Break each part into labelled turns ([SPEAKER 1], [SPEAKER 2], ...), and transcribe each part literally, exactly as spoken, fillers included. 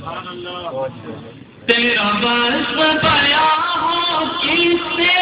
[SPEAKER 1] تیرا بس بیا ہو کس سے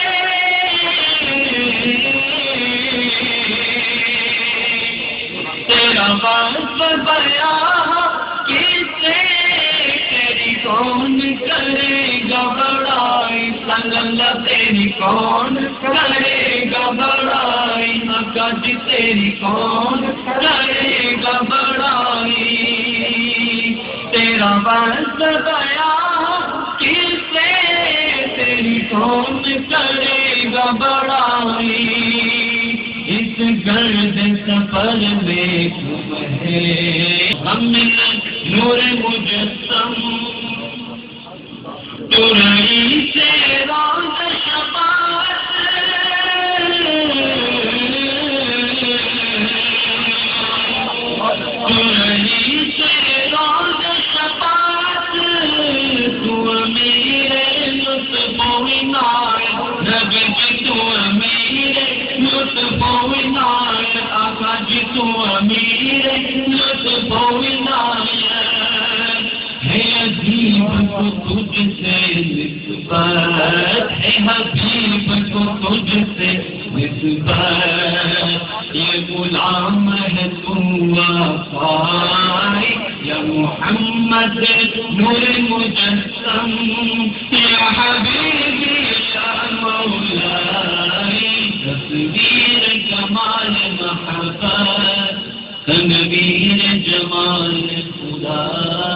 [SPEAKER 1] تیرا بس بیا ہو کس سے تیری کون کرے گا بڑائی صلی اللہ تیری کون کرے گا بڑائی مکہ جی تیری کون کرے گا بڑائی تیرا بس بیا کس سے تیری کون کرے گا بڑائی اس گرد سفر میں تم ہے ہم نور مجسم ترئی سے راز شفاعت ترئی سے راز شفاعت تو امیر لطف و عنایت نبی جی تو امیر لطف و عنایت آقا جی تو امیر لطف و عنایت ہے عظیم کو تجھ سے نسبت ہے حبیب کو تجھ سے نسبت یہ غلام ہے تو وفائی یا محمد نور مجسم یا حبیبی یا مولائی تصویر جمال محبت تنویر جمال خدا